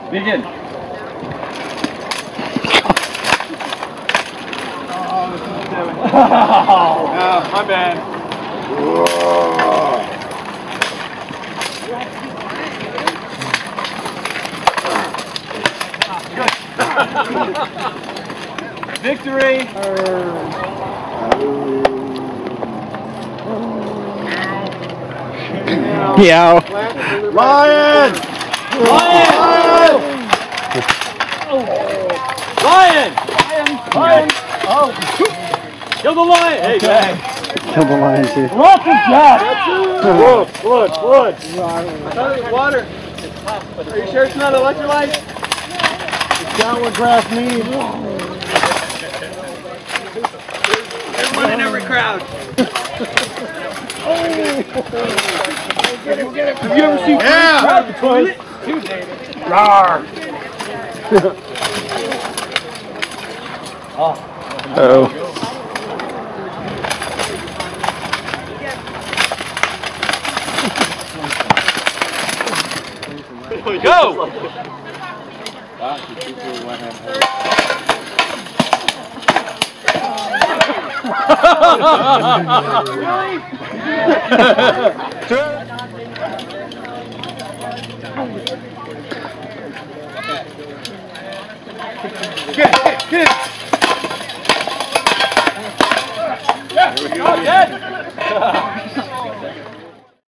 Begin. Oh, my bad. Victory. Yeah. Lion! Lion! Lion! Lion! Oh! Kill the lion! Hey, man! Kill the lion too. Lots of gas! Blood! I thought it was water. Are you sure it's not electrolyte? It's down what grass needs. Everyone in every crowd. Have you ever seen crowd at the toilet? Rawr! Oh. Go! Really? Get it!